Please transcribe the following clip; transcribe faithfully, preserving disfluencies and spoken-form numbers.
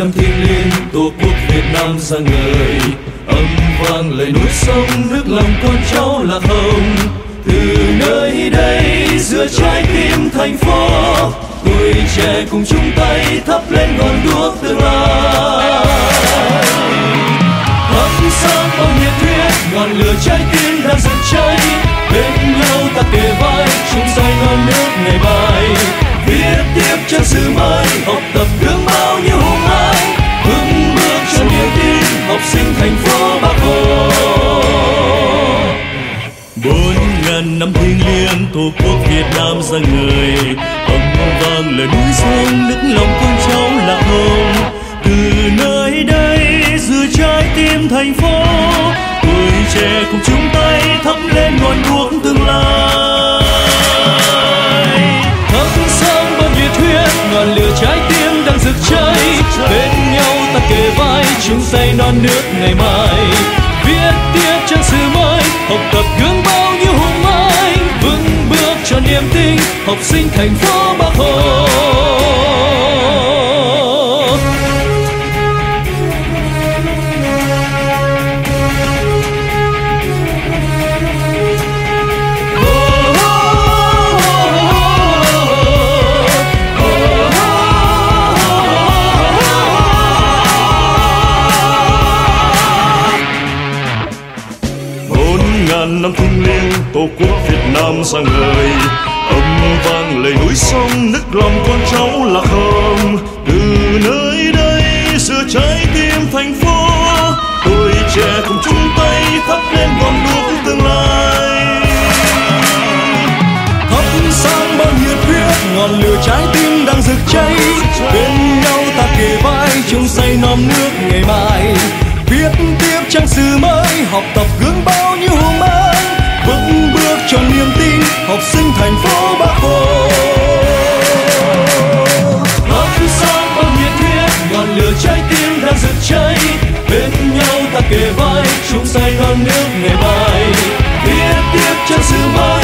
năm thiêng liêng tổ quốc Việt Nam ra ngời, âm vang lời núi sông nước lòng con cháu Lạc Hồng. Từ nơi đây giữa trái tim thành phố, tuổi trẻ cùng chung tay thắp lên ngọn đuốc tương lai. Thắp sáng bao nhiệt huyết, ngọn lửa trái tim đang rực cháy, bên nhau ta kề vai chung say non nước ngày mai. Viết tiếp trang sử mới, học tập gương bao nhiêu hùng anh, vững bước cho niềm tin học sinh thành phố Bác Hồ. Bốn ngàn năm thiêng liêng tổ quốc Việt Nam ra ngời, âm vang lời núi sông nước lòng con cháu Lạc Hồng. Từ nơi đây giữa trái tim thành phố, tuổi trẻ cùng chung tay thắp lên ngọn đuốc tương lai. Thắp sáng bao nhiệt huyết, ngọn lửa trái tim đang rực cháy, bên nhau ta kề vai chung say non nước ngày mai. Viết tiếp trang sử mới, học tập gương bao nhiêu hùng anh, vững bước cho niềm tin học sinh thành phố Bác Hồ. Ngàn năm thiêng liêng tổ quốc Việt Nam ra ngời, âm vang lời núi sông nức lòng con cháu Lạc Hồng. Từ nơi đây giữa trái tim thành phố, tuổi trẻ cùng chung tay thắp lên ngọn đuốc tương lai. Thắp sáng bao nhiệt huyết, ngọn lửa trái tim đang rực cháy, bên nhau ta kề vai chung say non nước ngày mai. Viết tiếp trang sử mới, học tập gương bao nhiêu hùng anh, vững bước cho niềm tin học sinh thành phố Bác Hồ. Thắp sáng bao nhiệt huyết, ngọn lửa trái tim đang rực cháy, bên nhau ta kề vai chung say non nước ngày mai. Viết tiếp trang sử mới,